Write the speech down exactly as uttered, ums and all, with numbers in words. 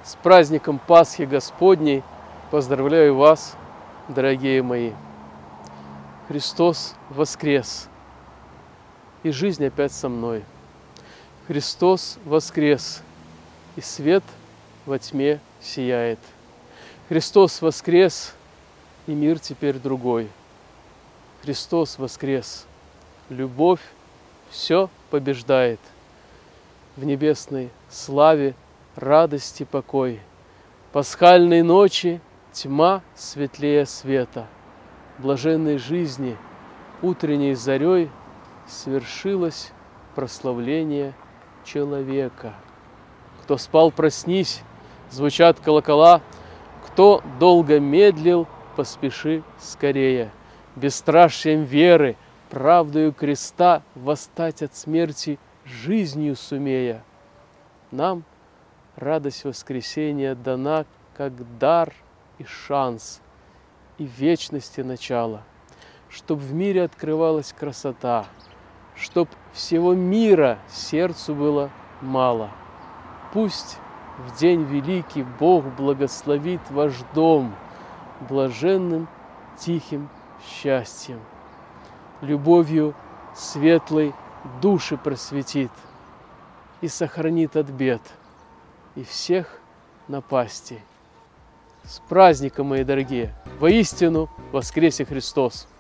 С праздником Пасхи Господней поздравляю вас, дорогие мои. Христос воскрес, и жизнь опять со мной. Христос воскрес, и свет во тьме сияет. Христос воскрес, и мир теперь другой. Христос воскрес, любовь все побеждает. В небесной славе радости покой. Пасхальной ночи тьма светлее света. Блаженной жизни утренней зарей свершилось прославление человека. Кто спал, проснись, звучат колокола. Кто долго медлил, поспеши скорее. Бесстрашием веры, правдою креста восстать от смерти жизнью сумея. Нам радость воскресения дана как дар и шанс, и вечности начало, чтоб в мире открывалась красота, чтоб всего мира сердцу было мало. Пусть в день великий Бог благословит ваш дом блаженным тихим счастьем, любовью светлой души просветит и сохранит от бед и всех напастей. С праздником, мои дорогие! Воистину воскресе Христос!